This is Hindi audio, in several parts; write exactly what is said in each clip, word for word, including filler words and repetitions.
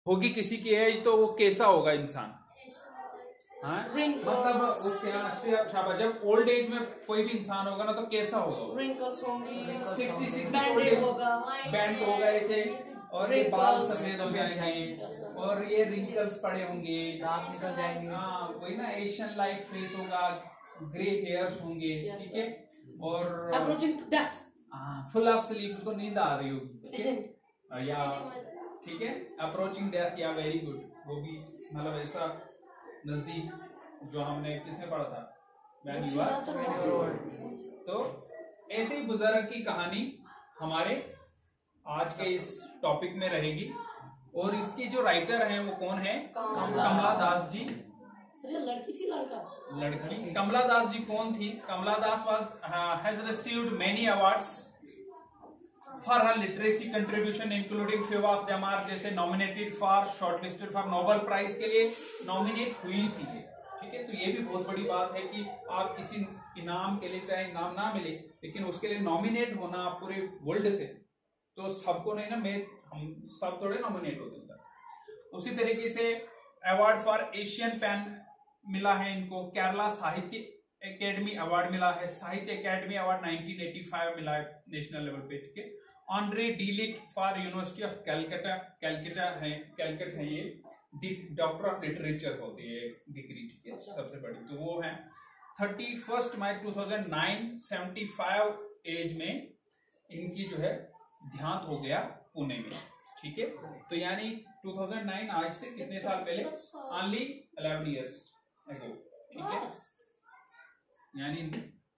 होगी किसी की एज तो वो कैसा होगा इंसान, हाँ मतलब वो क्या शाबाश, जब ओल्ड एज में कोई भी इंसान होगा ना तो कैसा होगा, रिंकल्स होंगी, सिक्सटी सिक्सटी बैंडेड होगा, बैंड होगा ऐसे, और ये बाल सफेद हो जाएंगे और ये रिंकल्स पड़े होंगे, दांत निकल जाएंगे, हाँ वही ना, एशियन लाइक फेस होगा, ग्रे हेयर्स होंगे, ठीक है, और approaching to death, full of sleep, उसको नींद आ रही होगी या ठीक है, अप्रोचिंग डेथ या वेरी गुड, वो भी मतलब ऐसा नजदीक जो हमने किसने पढ़ा था, तो ऐसे ही बुजुर्ग की कहानी हमारे आज के इस टॉपिक में रहेगी। और इसकी जो राइटर हैं वो कौन है, कमला दास जी। सर ये लड़की थी लड़का? लड़की। कमला दास जी कौन थी? Kamala Das was has received many awards for her literacy contribution including few of them are जैसे nominated for shortlisted for Nobel prize के लिए नॉमिनेट हुई थी, ठीक है। तो ये भी बहुत बड़ी बात है कि आप किसी इनाम के लिए, चाहे इनाम ना मिले लेकिन उसके लिए नॉमिनेट होना आप पूरे वर्ल्ड से, तो सबको नहीं ना, मैं हम सब थोड़े नॉमिनेट होते हैं। उसी तरीके से अवार्ड फॉर एशियन पेन मिला है इनको, केरला साहित्य एकेडमी अवार्ड मिला है, Sahitya Akademi award nineteen eighty five मिला है नेशनल लेवल पे, ठीक है। Honorary D Litt for university of Calcutta, Calcutta है, कैलकट है ये, डॉक्टर ऑफ लिटरेचर होती है डिग्री, ठीक है, सबसे बड़ी तो वो है। Thirty first May two thousand nine, seventy five age में इनकी जो है देहांत हो गया पुणे में, ठीक है। तो यानी टू थाउजेंड नाइन आज से कितने साल पहले, ओनली इलेवन इयर्स अगो, ठीक है। यानी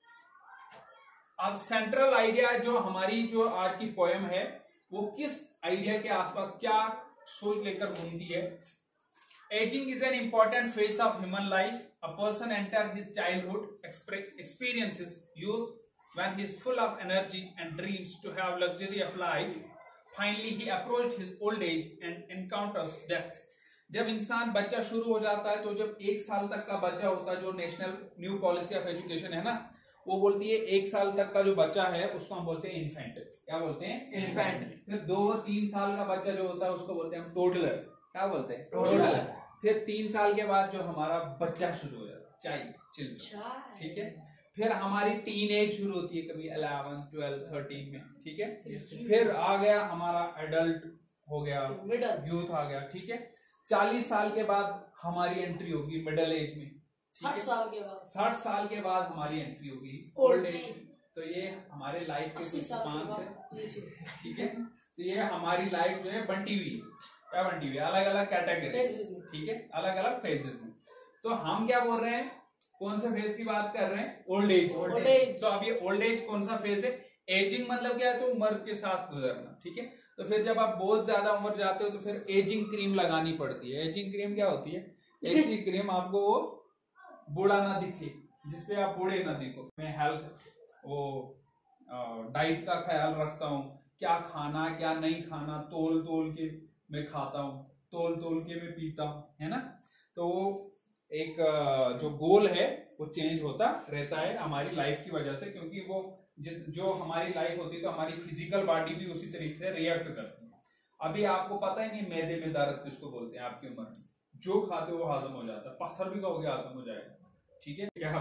अब सेंट्रल आइडिया जो हमारी जो आज की पोएम है वो किस आइडिया के आसपास क्या सोच लेकर घूमती है। Ageing is an important phase of human life, a person enter his childhood experiences youth when he is full of energy and dreams to have luxury of life. Finally he approached his old age and encounters death. जब इंसान बच्चा शुरू हो जाता है तो जब एक साल तक का बच्चा होता है, जो national new policy of education है ना, वो बोलती है एक साल तक का जो बच्चा है उसको हम बोलते हैं इन्फेंट। क्या बोलते हैं? इन्फेंट। फिर दो तीन साल का बच्चा जो होता है उसको बोलते हैं हम टोडलर। क्या बोलते हैं? टोडलर। फिर तीन साल के बाद जो हमारा बच्चा शुरू हो जाता है, चाइल्ड, चिल्ड्रन, ठीक है। फिर हमारी टीन एज शुरू होती है कभी इलेवन ट्वेल्व थर्टीन में, ठीक है। फिर आ गया हमारा एडल्ट हो गया, यूथ आ गया, ठीक है। चालीस साल के बाद हमारी एंट्री होगी मिडिल एज में, साठ साल के बाद साठ साल के बाद हमारी एंट्री होगी ओल्ड एज। तो ये हमारे लाइफ के कुछ पांच है, ठीक है। तो ये हमारी लाइफ जो है बंटी हुई है, क्या बंटी हुई है? अलग अलग कैटेगरी, ठीक है, अलग अलग फेजेस में। तो हम क्या बोल रहे हैं, कौन सा फेज की बात कर रहे हैं? Old age. Old age. तो अब ये ओल्ड एज कौन सा फेज है? एजिंग मतलब क्या है? तो उम्र के साथ गुजरना, ठीक है। तो फिर जब आप बहुत ज्यादा उम्र जाते हो तो फिर एजिंग क्रीम लगानी पड़ती है। एजिंग क्रीम क्या होती है? ऐसी क्रीम आपको वो बूढ़ा ना दिखे, जिसपे आप बूढ़े ना दिखो। मैं हेल्थ वो डाइट का ख्याल रखता हूँ, क्या खाना क्या नहीं खाना तोल तोल के मैं खाता हूँ, तोल तोल के मैं पीता हूँ, है ना। तो एक जो गोल है वो चेंज होता रहता है हमारी लाइफ की वजह से, क्योंकि वो जो हमारी लाइफ होती है तो हमारी फिजिकल बॉडी भी उसी तरीके से रिएक्ट करती है। अभी आपको पता ही नहीं मैदे में दर्द किसको बोलते हैं आपकी उम्र में, जो खाते हो वो हाजम हो जाता है, पत्थर भी खाओगे हाजम हो जाएगा, ठीक है। क्या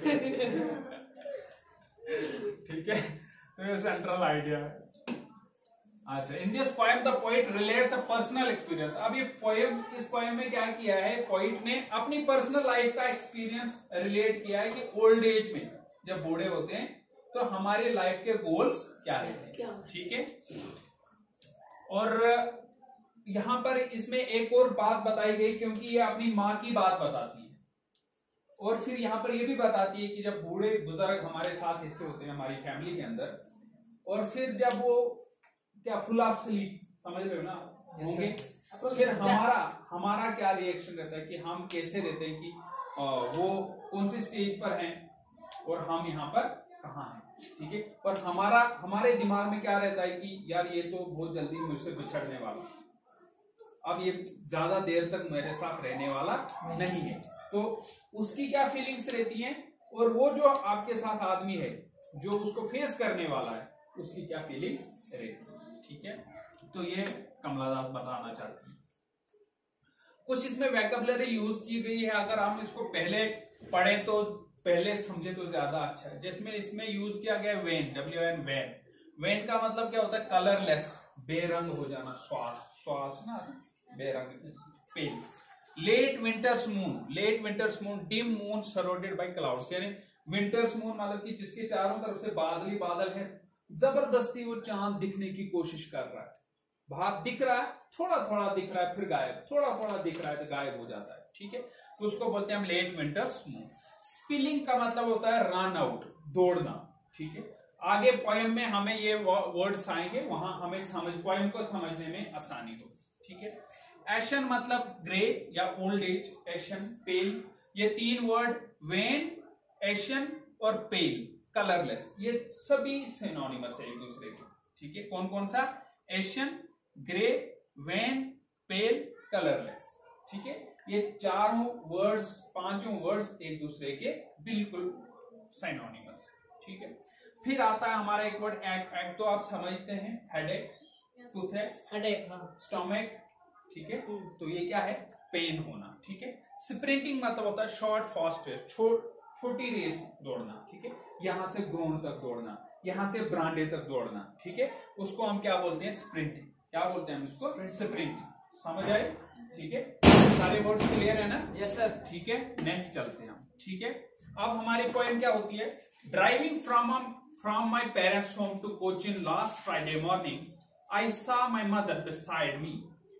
ठीक है। तो ये सेंट्रल आइडिया है। अच्छा, in this poem the poet relates a personal experience. अब ये पोएम, इस पोएम में क्या किया है पोइट ने, अपनी पर्सनल लाइफ का एक्सपीरियंस रिलेट किया है कि ओल्ड एज में जब बूढ़े होते हैं तो हमारे लाइफ के गोल्स क्या रहते हैं, ठीक है। और यहां पर इसमें एक और बात बताई गई, क्योंकि ये अपनी माँ की बात बताती है और फिर यहाँ पर ये भी बताती है कि जब बूढ़े बुजुर्ग हमारे साथ हिस्से होते हैं हमारी फैमिली के अंदर, और फिर जब वो क्या फुल ऑफ स्लीप, समझ रहे हो ना, होंगे, तो फिर हमारा हमारा क्या रिएक्शन रहता है कि हम कैसे रहते हैं, कि वो कौन सी स्टेज पर हैं और हम यहाँ पर कहाँ हैं, ठीक है। और हमारा हमारे दिमाग में क्या रहता है कि यार ये तो बहुत जल्दी मुझसे बिछड़ने वाला, अब ये ज्यादा देर तक मेरे साथ रहने वाला नहीं है। तो उसकी क्या फीलिंग्स रहती हैं, और वो जो आपके साथ आदमी है जो उसको फेस करने वाला है उसकी क्या फीलिंग्स रहती है, ठीक है। तो ये कमला दास बताना चाहती है। कुछ इसमें वैकेबलरी यूज की गई है, अगर हम इसको पहले पढ़े तो पहले समझे तो ज्यादा अच्छा है। जिसमें इसमें यूज किया गया wan, W N wan. Wan का मतलब क्या होता है? कलरलेस, बेरंग हो जाना, श्वास श्वास ना बेरंग, pale. Late winter's moon, late winter's moon, dim moon surrounded by clouds, यानी विंटर्स मून मतलब कि जिसके चारों तरफ से बादल ही बादल है, जबरदस्ती वो चांद दिखने की कोशिश कर रहा है। बाहर दिख रहा है, थोड़ा थोड़ा दिख रहा है, फिर गायब, थोड़ा थोड़ा दिख रहा है तो गायब हो जाता है। ठीक है, तो उसको बोलते हैं हम लेट विंटर्स मून। स्पिलिंग का मतलब होता है रन आउट, दौड़ना। ठीक है, आगे पोएम में हमें ये वर्ड्स आएंगे, वहां हमें समझ पोएम को समझने में आसानी होगी। ठीक है, एशन मतलब ग्रे या ओल्ड एज, एशन, पेल, ये तीन वर्ड वेन, एशन और पेल, कलरलेस, ये सभी सिनोनिमस है एक दूसरे के। ठीक है, कौन कौन सा? Ashen, grey, wan, pale, colourless. ठीक है, ये चारों वर्ड्स, पांचों वर्ड्स एक दूसरे के बिल्कुल सिनोनिमस है। ठीक है, फिर आता है हमारा एक वर्ड एक्ट। एक्ट तो आप समझते हैं, हेडेक, टूथ है, हेडेक, हाँ, स्टोमक। ठीक है, तो ये क्या है? पेन होना। ठीक है, स्प्रिंटिंग मतलब होता है शॉर्ट फास्ट रेस, छोट छोटी रेस दौड़ना। ठीक है, यहां से ग्रोन तक दौड़ना, यहां से ब्रांडे तक दौड़ना। ठीक है, उसको हम क्या बोलते हैं? स्प्रिंटिंग। क्या बोलते हैं हम इसको? स्प्रिंटिंग। समझ आए? ठीक है, सारे वर्ड्स क्लियर है ना? Yes sir. ठीक है, नेक्स्ट चलते हैं हम। ठीक है, अब हमारी पॉइंट क्या होती है? Driving from from my parents home to Cochin last Friday morning I saw my mother beside me.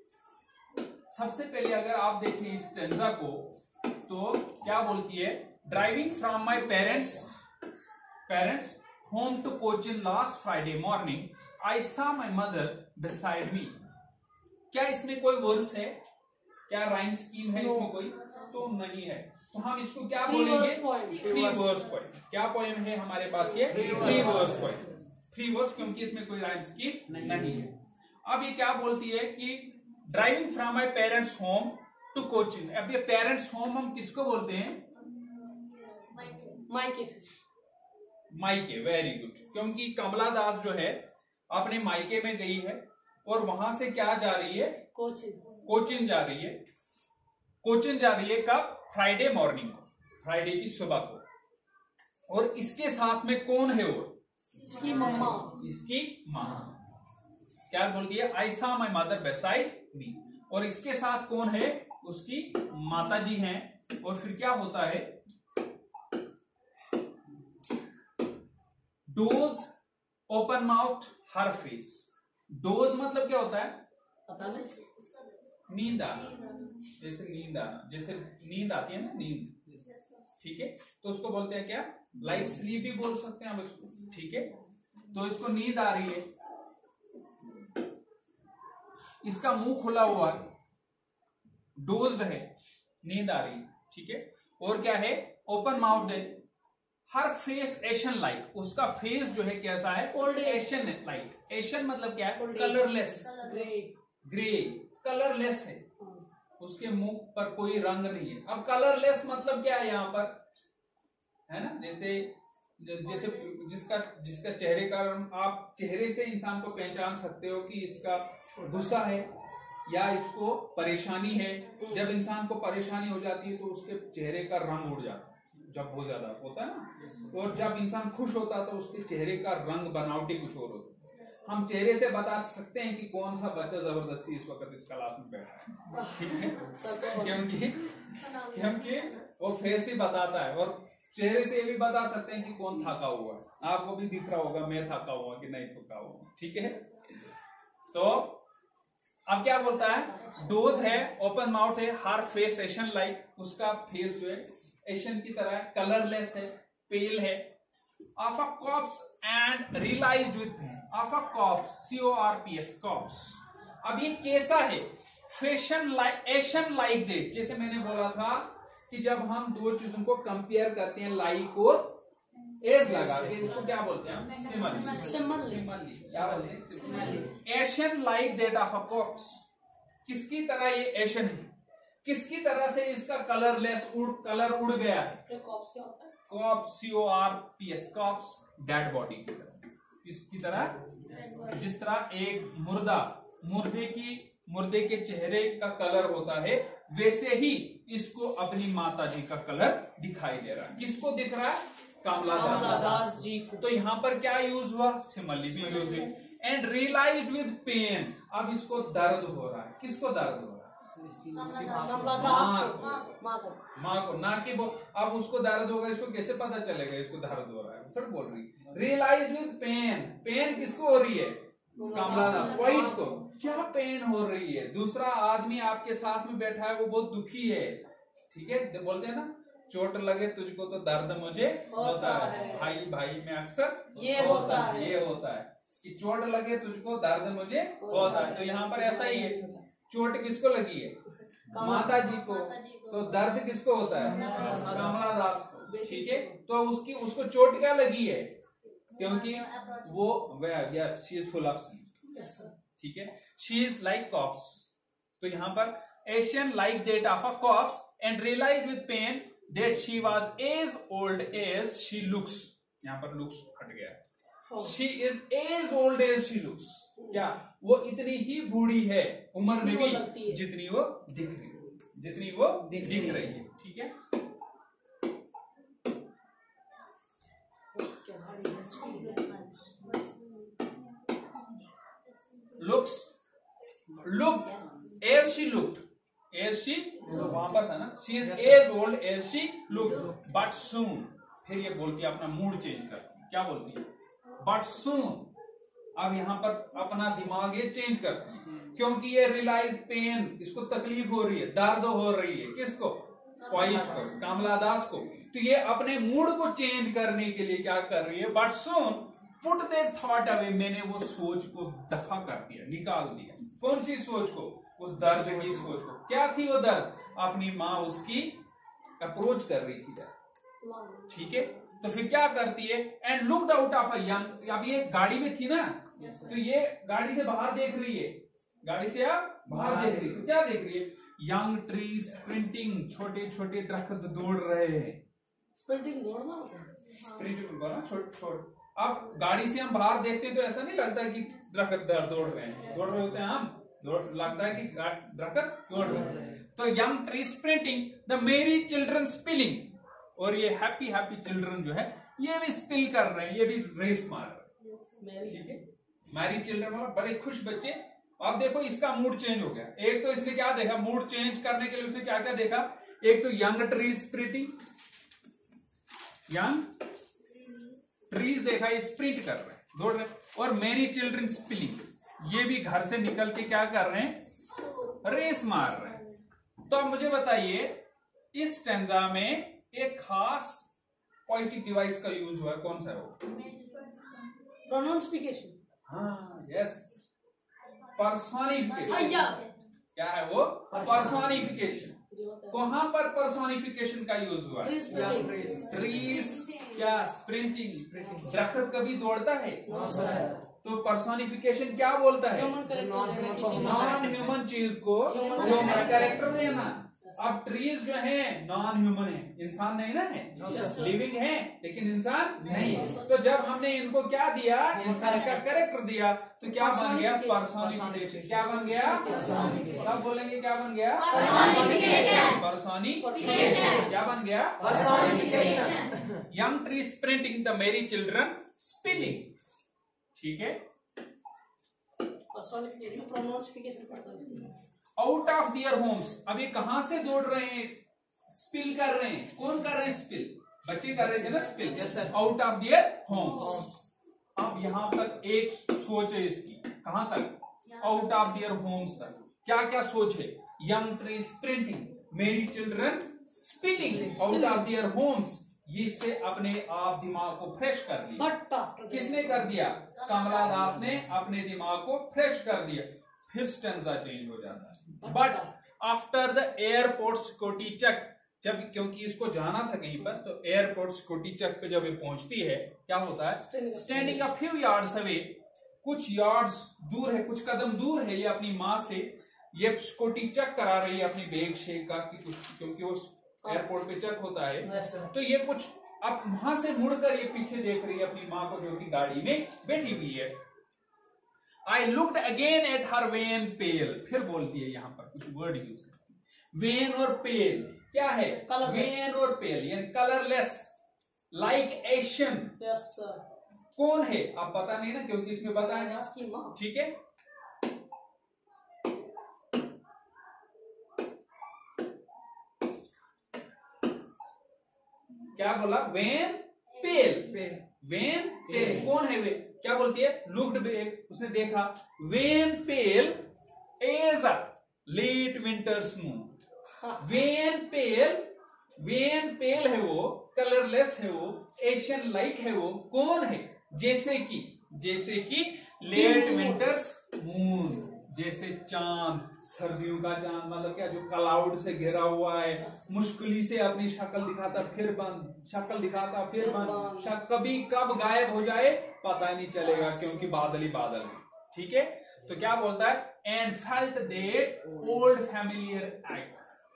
सबसे पहले अगर आप देखें इस स्टेंजा को तो क्या बोलती है? Driving from my parents parents home to Cochin last Friday morning I saw my mother beside me. क्या इसमें कोई वर्स है? क्या राइम स्कीम है इसमें कोई? तो नहीं है। तो हम इसको क्या बोलेंगे? Free verse poem. क्या पोएम है हमारे पास? ये free verse poem, free verse, क्योंकि इसमें कोई राइम स्कीम नहीं, नहीं है। अब ये क्या बोलती है कि driving from my parents home to Cochin. अब ये पेरेंट्स होम हम किसको बोलते हैं? मायके। मायके, वेरी गुड। क्योंकि कमला दास जो है अपने मायके में गई है और वहां से क्या जा रही है? कोचिन। कोचिन जा रही है। कोचिन जा रही है कब? फ्राइडे मॉर्निंग को, फ्राइडे की सुबह को। और इसके साथ में कौन है? वो इसकी मम्मा, इसकी माँ। क्या बोलती है? आई saw my mother beside me. और इसके साथ कौन है? उसकी माता जी हैं। और फिर क्या होता है? Doze open mouth her face. Doze मतलब क्या होता है? पता नहीं। नींद आना, जैसे नींद आना, जैसे नींद आती है ना, नींद। ठीक है, तो उसको बोलते हैं क्या? लाइट स्लीप भी बोल सकते हैं हम इसको। ठीक है, तो इसको नींद आ रही है, इसका मुंह खुला हुआ है, डोज्ड है, नींद आ रही है। ठीक है, और क्या है? ओपन माउथ है। हर फेस एशन लाइक, उसका फेस जो है कैसा है? ओल्ड एशन लाइक। एशन मतलब क्या है? कलरलेस, ग्रे, ग्रे, कलरलेस है, उसके मुंह पर कोई रंग नहीं है। अब कलरलेस मतलब क्या है यहाँ पर? है ना, जैसे जैसे जिसका जिसका चेहरे का रंग, आप चेहरे से इंसान को पहचान सकते हो कि इसका गुस्सा है या इसको परेशानी है। जब इंसान को परेशानी हो जाती है तो उसके चेहरे का रंग उड़ जाता है, जब बहुत ज्यादा होता है ना। और जब इंसान खुश होता है तो उसके चेहरे का रंग बनावटी कुछ और होता है। हम चेहरे से बता सकते हैं कि कौन सा बच्चा जबरदस्ती इस वक्त इस क्लास में बैठा है। ठीक है, क्योंकि क्योंकि वो फेस ही बताता है। और चेहरे से ये भी बता सकते हैं कि कौन थका हुआ है। आपको भी दिख रहा होगा मैं थका हुआ कि नहीं थका हुआ। ठीक है, तो अब क्या बोलता है? डोज है, ओपन माउथ है, हर फेस एशन लाइक, उसका फेस जो है एशन की तरह, कलरलेस है, पेल है। Of a corpse and realised with pain. Of a corpse, C O R P S, corpse. अब ये कैसा है? Ashen like, ashen like that. जैसे मैंने बोला था कि जब हम दो चीजों को कंपेयर करते हैं, लाइक और एज लगा के, इसको क्या बोलते हैं हम? सिमिलर। सिमिलर क्या बोलते हैं? Similar. Ashen like that of a corpse. किसकी तरह ये एशन है? किसकी तरह से इसका कलरलेस उड़ कलर उड़ गया है? कॉप्स क्या होता है? Corpse, C O R P S, corpse, dead body की तरह। इसकी तरह, जिस तरह एक मुर्दा, मुर्दे की मुर्दे के चेहरे का कलर होता है, वैसे ही इसको अपनी माता जी का कलर दिखाई दे रहा है। किसको दिख रहा है? कमला दास जी को। तो यहाँ पर क्या यूज हुआ? सिमली भी यूज हुई। एंड रियलाइज्ड विद पेन, अब इसको दर्द हो रहा है। किसको दर्द हो रहा है? माँ को, ना कि वो अब उसको दर्द होगा, इसको कैसे पता चलेगा इसको दर्द हो रहा है? फिर बोल रही रियलाइज विद पेन, पेन किसको हो रही है? कमला दास वाइट को। क्या पेन हो रही है? दूसरा आदमी आपके साथ में बैठा है, वो बहुत दुखी है, ठीक है, बोलते हैं ना, चोट लगे तुझको तो दर्द मुझे होता है। भाई भाई में अक्सर ये होता है, ये होता है कि चोट लगे तुझको दर्द मुझे होता है। तो यहाँ पर ऐसा ही है, चोट किसको लगी है? माता जी को। तो दर्द किसको होता है? कमला दास को, ठीक है। तो उसकी उसको चोट क्या लगी है? क्योंकि वो yes she is full of sleep, ठीक है, शी इज लाइक कॉप्स। तो यहाँ पर ashen like that of a corpse and realise with pain that she was as old as she looks. यहाँ पर लुक्स हट गया, she is as old as she looks. क्या वो इतनी ही बूढ़ी है उम्र में भी जितनी वो दिख रही है, जितनी वो दिख रही है, ठीक है। Looks look as she looked as she वहां पर था ना, she is as old as she looked but soon. फिर ये बोलती है, अपना मूड चेंज करती है। क्या बोलती है? But soon. अब यहाँ पर अपना दिमाग ये चेंज करती है, क्योंकि ये रियलाइज पेन, इसको तकलीफ हो रही है, दर्द हो रही है। किसको? क्वाइट को, कमला दास को। तो ये अपने मूड को चेंज करने के लिए क्या कर रही है? But soon put that thought away, मैंने वो सोच को दफा कर दिया, निकाल दिया। कौन सी सोच को? उस दर्द की सोच को। क्या थी वो दर्द? अपनी माँ उसकी अप्रोच कर रही थी, ठीक है। तो फिर क्या करती है? And looked out of a young, अब ये गाड़ी में थी ना, तो ये गाड़ी से बाहर देख रही है, गाड़ी से आप बाहर देख रही है। तो क्या देख रही है? यंग ट्री स्प्रिंटिंग, छोटे छोटे दरख्त दौड़ रहे हैं। स्प्रिंटिंग दौड़ना होता है, स्प्रिंटिंग ना, छोटे छोटे। अब गाड़ी से हम बाहर देखते हैं तो ऐसा नहीं लगता कि दरख्त दौड़ रहे हैं, दौड़ रहे होते हैं हम, दौड़ लगता है कि दरख्त दौड़ रहे हैं। तो young tree sprinting, the merry children spilling, और ये हैप्पी हैप्पी चिल्ड्रन जो है ये भी स्पिल कर रहे हैं, ये भी रेस मार रहे हैं, ठीक है। मैरी चिल्ड्रन मतलब बड़े खुश बच्चे। अब देखो इसका मूड चेंज हो गया। एक तो इसने क्या देखा, मूड चेंज करने के लिए उसने क्या क्या देखा? एक तो young trees sprinting, young trees देखा, ये स्प्रिंट कर रहे हैं, दौड़ रहे हैं। और मेरी चिल्ड्रन स्पिलिंग, ये भी घर से निकल के क्या कर रहे हैं? रेस मार रहे हैं। तो अब मुझे बताइए, इस स्टैंजा में एक खास पोएटिक डिवाइस का यूज हुआ है, कौन सा है वो? प्रोनाउंसिएशन। हाँ, यस, पर्सोनिफिकेशन। क्या है वो? पर्सोनिफिकेशन। कहां पर पर्सोनिफिकेशन का यूज हुआ? ट्रीज, क्या स्प्रिंटिंग, दरख्त कभी दौड़ता है? तो पर्सोनिफिकेशन क्या बोलता है? नॉन ह्यूमन चीज को ह्यूमन कैरेक्टर देना। अब ट्रीज जो है नॉन ह्यूमन है, इंसान नहीं ना है, लिविंग है लेकिन इंसान नहीं है। तो जब हमने इनको क्या दिया? इंसान का कैरेक्टर दिया, तो क्या बन गया? पर्सोनिफिकेशन। क्या बन गया? सब बोलेंगे क्या बन गया? पर्सोनिफिकेशन। क्या बन गया? Personification. Young tree sprinting, the merry children spilling, ठीक है। पर्सोनिफिकेशन प्रोनाउंसिएशन पड़ता है। आउट ऑफ दियर होम्स, अब ये कहां से दौड़ रहे हैं? स्पिल कर रहे हैं। कौन कर रहे हैं स्पिल? बच्चे कर रहे थे ना spill, out of their homes. अब यहां तक एक सोच है इसकी, कहां तक? आउट ऑफ दियर होम्स तक। क्या क्या सोच है? Young tree sprinting, merry children spilling, out of their homes. ये से अपने आप दिमाग को फ्रेश कर लिया। बट आफ्टर किसने कर दिया? कमला दास ने अपने दिमाग को फ्रेश कर दिया। फिर स्टेंजा चेंज हो जाता है। But after the airport security check, जब क्योंकि इसको जाना था कहीं पर, तो एयरपोर्ट सिक्योरिटी चेक पे जब ये पहुंचती है, क्या होता है? Standing a few yards away, कुछ यार्ड्स दूर है, कुछ कदम दूर है, ये अपनी माँ से ये सिक्योरिटी चेक करा रही है अपनी बैग शेक का, कि कुछ, क्योंकि वो एयरपोर्ट पे चेक होता है। तो ये कुछ अब वहां से मुड़कर ये पीछे देख रही है अपनी माँ को, जो कि गाड़ी में बैठी हुई है। I looked again at her wan pale, फिर बोलती है यहां पर कुछ वर्ड यूज करती है। वेन और पेल क्या है? वेन और पेल यानी colourless, like ashen. Yes sir. कौन है आप पता नहीं ना, क्योंकि इसमें बताया व्यास की माँ। ठीक है। क्या बोला? वेन पेल, वेन पेल कौन है वे? क्या बोलती है? लुक्ड बैक, उसने देखा। Wan pale as a late winter's moon. Wan pale, wan pale है वो, कलरलेस है वो, एशियन लाइक है वो, कौन है? जैसे कि, जैसे कि लेट विंटर्स मून, जैसे चांद, सर्दियों का चांद, मतलब क्या, जो क्लाउड से घिरा हुआ है, मुश्किल से अपनी शक्ल दिखाता फिर बंद, शक्ल दिखाता फिर बंद, शक, कभी कब गायब हो जाए पता ही नहीं चलेगा, क्योंकि बादल ही बादल है। ठीक है, तो क्या बोलता है? And felt that old familiar एक्ट,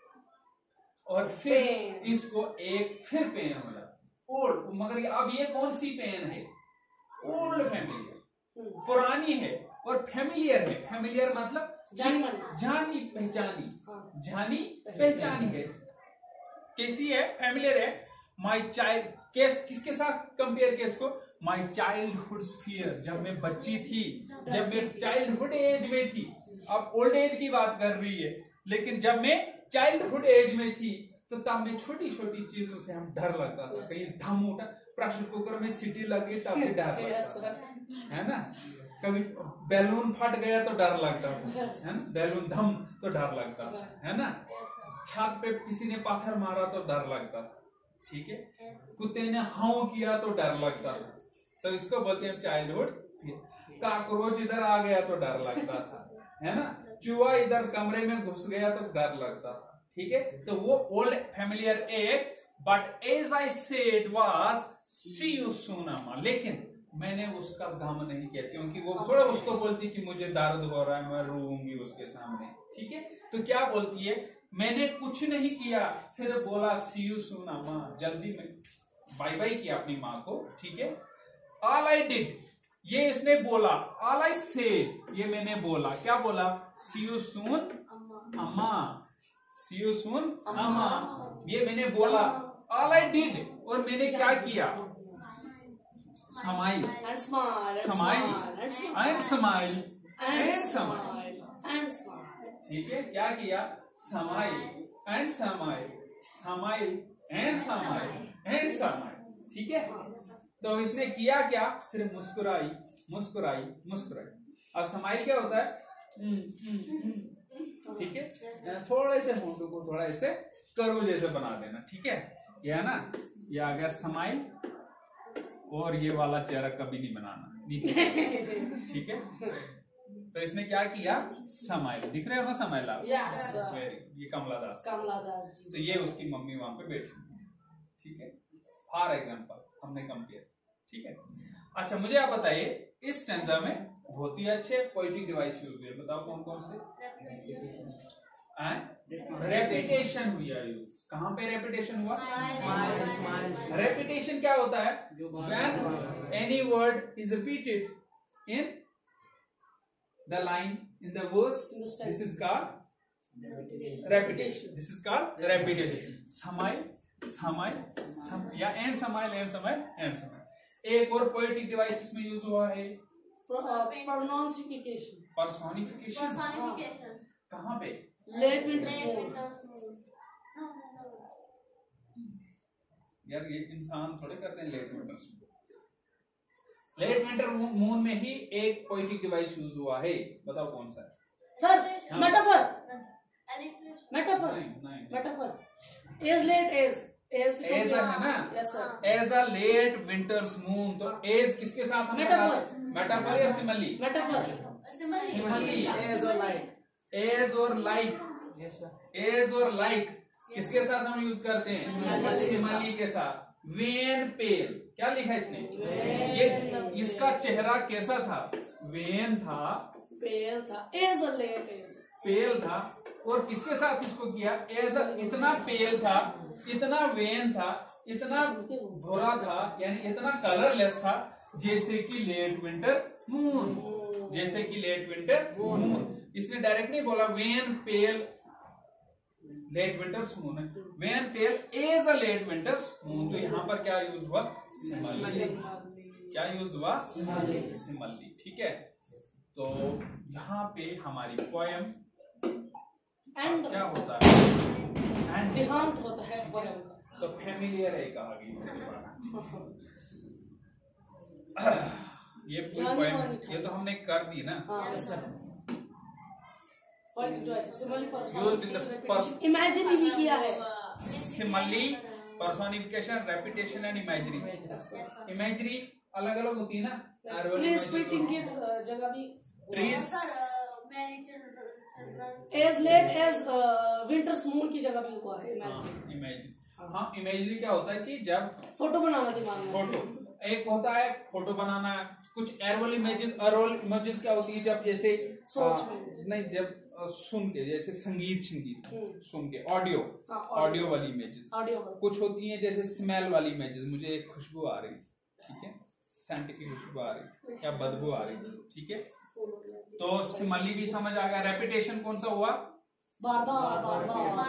और फिर इसको एक फिर पेन हो जाता, ओल्ड, मगर अब ये कौन सी पेन है? ओल्ड फैमिलियर, पुरानी है, और फैमिलियर है। फैमिलियर मतलब जानी जानी पहचानी, जानी पहचानी है। कैसी है? फैमिलियर है। माई चाइल्ड, केस किसके साथ कंपेयर किया इसको? माई चाइल्डहुड फियर, जब मैं बच्ची थी, जब मैं चाइल्डहुड एज में थी। अब ओल्ड एज की बात कर रही है, लेकिन जब मैं चाइल्डहुड एज में थी तो तब में छोटी छोटी चीजों से हम डर लगता था। कहीं धम उठा, प्रेशर कुकर में सीटी लगी तब भी डर लगता था, है ना। कभी बैलून फट गया तो डर लगता था, है ना। बैलून धम तो डर लगता था, है ना। छत पे किसी ने पत्थर मारा तो डर लगता था, ठीक है। कुत्ते ने हाउ किया तो डर लगता था, तो इसको बोलते हैं चाइल्डहुड फियर। काकरोच इधर आ गया तो डर लगता था, है ना। चूहा इधर कमरे में घुस गया तो डर लगता था, ठीक है। तो वो old familiar ache, but as I said was see you soon Amma, लेकिन मैंने उसका गम नहीं किया, क्योंकि वो थोड़ा उसको बोलती कि मुझे दर्द हो रहा है, मैं रोऊंगी उसके सामने, ठीक है। तो क्या बोलती है? मैंने कुछ नहीं किया, सिर्फ बोला सी यू सून अम्मा, जल्दी में बाय बाय किया अपनी माँ को, ठीक है। ऑल आई डिड, ये इसने बोला। ऑल आई सेड, ये मैंने बोला। क्या बोला? सी यू सून अम्मा, सी यू सून अम्मा, ये मैंने बोला। ऑल आई डिड, और मैंने क्या किया? Smile and smile and smile and smile and smile and and smile smile, and smile। ठीक है। क्या किया? Smile and smile, smile and smile and smile, ठीक है। तो इसने किया क्या? सिर्फ मुस्कुराई मुस्कुराई मुस्कुराई। अब स्माइल क्या होता है? ठीक है, थोड़े से होंठों को थोड़ा ऐसे करो जैसे बना देना, ठीक है। यह है ना, ये आ गया स्माइल, और ये वाला चेहरा कभी नहीं बनाना नीचे, ठीक है। तो इसने क्या किया? स्माइल, दिख रहे हो ना स्माइल आप? Yes, sir। ये कमला दास, कमला दास जी। तो ये उसकी मम्मी वहां पे बैठी, ठीक है। फॉर एग्जाम्पल हमने कंपेयर, ठीक है। अच्छा, मुझे आप बताइए, इस स्टैंजा में बहुत ही अच्छे पोएटिक डिवाइस यूज हुए, बताओ कौन कौन से? रेपिटेशन हुआ यूज। कहां पे रेपिटेशन हुआ? रेपिटेशन क्या होता है? When any word is repeated in the line, in the verse, this is called repetition, this is called repetition. Smile smile सम, या एंड समाइल एंड समाइल एंड समाइल। एक और पोएटिक डिवाइस इसमें यूज हुआ है, प्रोनाउंसिफिकेशन, पर्सोनिफिकेशन। कहां पे? Late winter's moon. यार ये इंसान थोड़े करते हैं late winter's moon. Late winter moon में ही एक पोएटिक डिवाइस यूज हुआ है, बताओ कौन सा है? सर मेटाफर, मेटाफर, नहीं नहीं metaphor. As late as as as है ना? Yes sir. As a late winter's moon, तो एज किसके साथ? मेटाफर। मेटाफर या सिमिली? Metaphor, simile. एज और लाइक, एज और लाइक, यस सर। एज और लाइक किसके साथ हम यूज करते हैं? सिमिली के साथ। वेन पेल, क्या लिखा इसने? ये इसका चेहरा कैसा था? वेन था, पेल था। एज और लेट एज, पेल था, और किसके साथ इसको किया? एज, इतना पेल था, इतना वेन था, इतना भूरा था, यानी इतना कलरलेस था, जैसे कि लेट विंटर मून। जैसे कि लेट विंटर मून। इसने डायरेक्ट नहीं बोला wan pale late winter's moon है, wan pale is a late winter's moon. तो यहाँ पर क्या यूज हुआ? सिमली। क्या यूज हुआ? सिमली। ठीक है, तो यहाँ पे हमारी पोयम एंड क्या होता है? एंड देहांत होता है पोयम का। तो फैमिलियर है कहा गई। ये पूरी पोयम ये तो हमने कर दी ना। हाँ सर, जो ऐसे Simli Used in the pers- इमेजिनी भी किया है। Simile, personification, repetition and imagery. Imagery अलग अलग होती है ना। ट्री स्प्लिटिंग की जगह भी trees as late as winter's moon की जगह भी हुआ है इमेजिनी। इमेजरी। हाँ, इमेजरी क्या होता है कि जब फोटो बनाना दिमाग में। फोटो एक होता है फोटो बनाना, कुछ एरोल इमेजेस। एरोल इमेजेस क्या होती है? जब जैसे सोच आ, में। नहीं, जब आ, सुन के, जैसे संगीत संगीत हम्म। सुन के ऑडियो हाँ, ऑडियो वाली इमेजेस। ऑडियो कुछ होती है जैसे स्मेल वाली इमेजेस, मुझे एक खुशबू आ रही, ठीक है, सेंट की खुशबू आ रही या बदबू आ रही, ठीक है, तो सिमली भी समझ आ गया। रेपिटेशन कौन सा हुआ? बार बार बार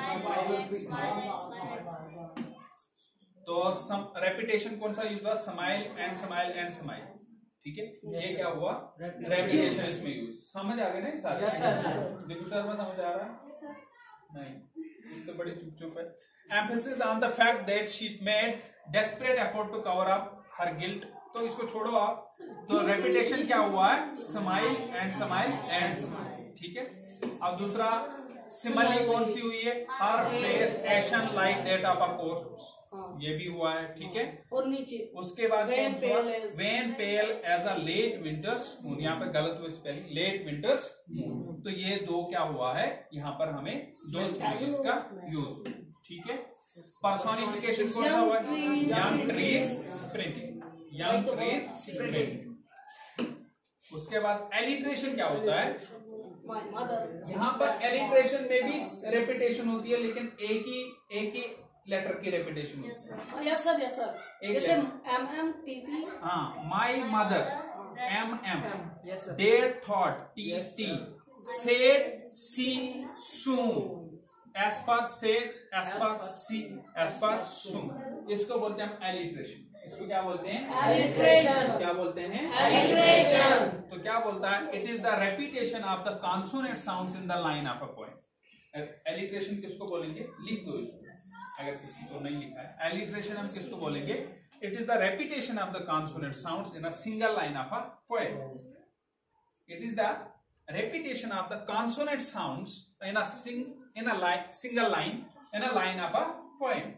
बार। तो सम रेपिटेशन कौन सा यूज हुआ? Smile and smile and smile. ठीक है, ये क्या हुआ? रेपिटेशन इसमें यूज। समझ आ गया ना सारे? Yes sir. देखो सर में समझ आ रहा है? नहीं, तो बड़ी चुप चुप है। Emphasis on the fact that she made desperate effort to cover up her guilt. तो इसको छोड़ो आप। तो रेपिटेशन क्या हुआ है? Smile and smile and smile. ठीक है, अब दूसरा सिमली कौन सी हुई है? Her face ashen like that of a corpse. ये भी हुआ है। ठीक है, और नीचे उसके बाद wan pale wan pale as a late winter's moon. यहाँ पे गलत हुई स्पेलिंग, लेट विंटर्स मून। तो ये दो क्या हुआ है? यहाँ पर हमें दो सिमिलीज का यूज। ठीक है, पर्सोनिफिकेशन कौन सा हुआ? Young trees sprinting, young trees sprinting. उसके बाद एलिट्रेशन क्या होता है? यहाँ पर एलिट्रेशन में भी रेपिटेशन होती है, लेकिन एक ही एक ही लेटर की रेपिटेशन होती है। Yes sir, yes sir. जैसे एम एम टी टी। हाँ, my mother M M, their thought T T, said see soon, S per said, S per see, S पर सून। इसको बोलते हैं हम एलिट्रेशन। इसको क्या बोलते हैं? एलिट्रेशन। क्या बोलते हैं? एलिट्रेशन। तो क्या बोलता है? It is the repetition of the consonant sounds in the line of a poem. Alliteration किसको बोलेंगे? लिख दो इसको अगर किसी को नहीं लिखा है। एलिट्रेशन हम किसको बोलेंगे? It is the repetition of the consonant sounds in a single line of a poem. It is the repetition of the consonant sounds in a sing in a line single line in a line of a poem.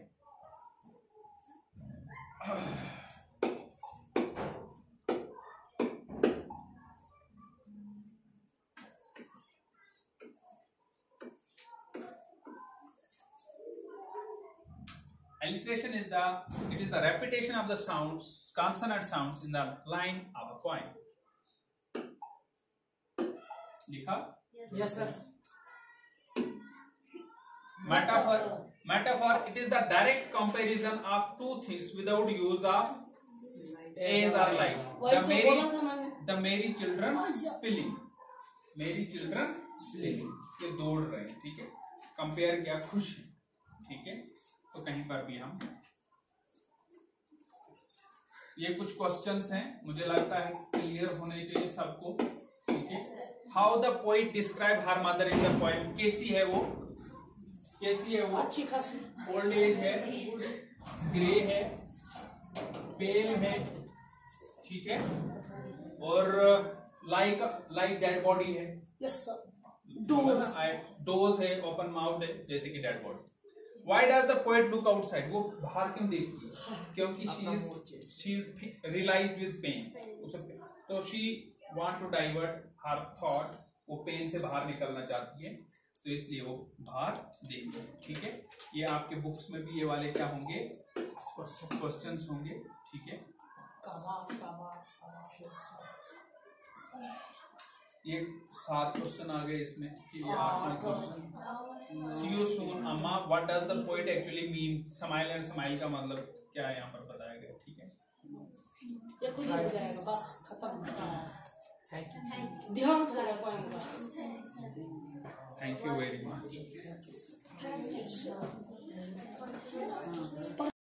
Alliteration is the it is the repetition of the sounds, consonant sounds in the line of a poem. लिखा? Yes sir. Metaphor, metaphor. It is the direct comparison of two things without use of as or like. वही The तो merry, बोला था मैंने। the merry children spilling. Merry children spilling. ये दौड़ रहे हैं, ठीक है। कंपेयर किया खुश, ठीक है। तो कहीं पर भी हम ये कुछ क्वेश्चंस हैं, मुझे लगता है क्लियर होने चाहिए सबको, ठीक है। How the poet describe her mother in the poem. कैसी है वो? कैसी है वो? अच्छी खासी। ओल्ड एज है, ग्रे है, पेल है, ठीक है, और लाइक लाइक डेड बॉडी है। Yes sir. डोज डोज है, ओपन माउथ है, जैसे कि dead body. Why does the poet look outside? वो बाहर क्यों देखती है? क्योंकि she is she is realized with pain. तो she want to divert her thought. वो पेन से बाहर निकलना चाहती है, तो इसलिए वो बाहर देखती है, ठीक है। ये आपके बुक्स में भी ये वाले क्या होंगे? क्वेश्चंस होंगे, ठीक है। ये सात क्वेश्चन आ गए इसमें, ये आठवां क्वेश्चन। See you soon, अम्मा। What does the poet actually mean? Smile and smile का मतलब क्या है यहाँ पर बताया गया, ठीक है। ये खुद ही हो जाएगा, बस खत्म। ध्यान हो गया पोएम का। Thank you very much.